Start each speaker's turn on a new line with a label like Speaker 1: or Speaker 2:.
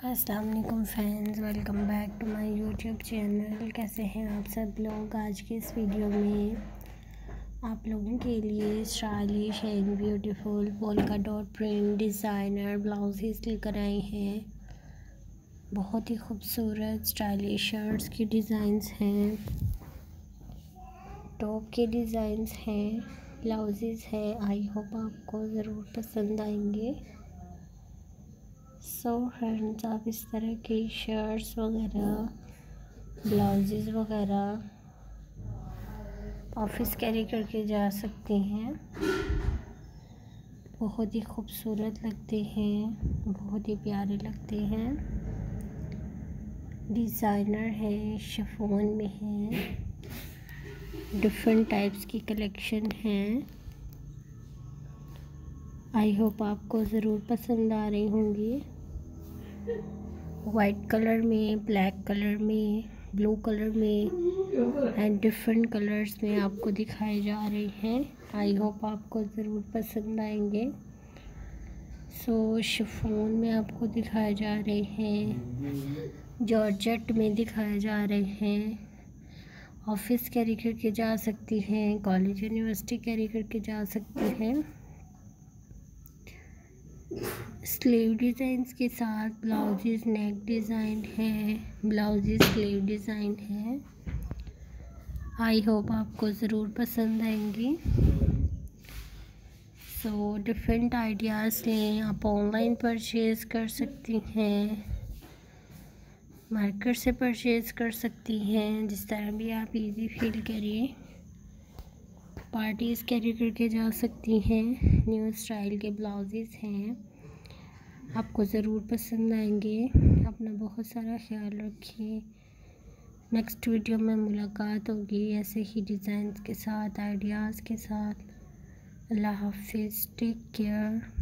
Speaker 1: अस्सलाम वालेकुम friends, welcome back to my YouTube channel. कैसे हैं आप सब लोग। आज के इस वीडियो में आप लोगों के लिए stylish and beautiful polka dot print designer blouses लेकर आए हैं। बहुत ही खूबसूरत स्टाइलिश शर्ट्स की डिज़ाइंस हैं, टॉप के डिज़ाइंस हैं, ब्लाउजेस हैं। आई होप आपको ज़रूर पसंद आएंगे। सो फ्रेंड्स, आप इस तरह की शर्ट्स वगैरह, ब्लाउजेस वगैरह ऑफिस कैरी करके जा सकते हैं। बहुत ही खूबसूरत लगते हैं, बहुत ही प्यारे लगते हैं। डिज़ाइनर है, शिफॉन में है, डिफरेंट टाइप्स की कलेक्शन है। आई होप आपको ज़रूर पसंद आ रही होंगी। वाइट कलर में, ब्लैक कलर में, ब्लू कलर में एंड डिफरेंट कलर्स में आपको दिखाए जा रहे हैं। आई होप आपको ज़रूर पसंद आएंगे। सो शिफॉन में आपको दिखाए जा रहे हैं, जॉर्जेट में दिखाए जा रहे हैं। ऑफिस कैरी करके जा सकती हैं, कॉलेज यूनिवर्सिटी कैरी करके जा सकती हैं। स्लीव डिज़ाइंस के साथ ब्लाउजेस नेक डिज़ाइन है, ब्लाउजेस स्लीव डिज़ाइन है। आई होप आपको ज़रूर पसंद आएंगी। सो डिफरेंट आइडियाज़ लें, आप ऑनलाइन परचेज़ कर सकती हैं, मार्केट से परचेज़ कर सकती हैं, जिस तरह भी आप इजी फील करिए। पार्टीज़ कैरी करके जा सकती हैं। न्यू स्टाइल के ब्लाउजेस हैं, आपको ज़रूर पसंद आएंगे। अपना बहुत सारा ख्याल रखिए। नेक्स्ट वीडियो में मुलाकात होगी ऐसे ही डिज़ाइंस के साथ, आइडियाज़ के साथ। अल्लाह हाफिज़, टेक केयर।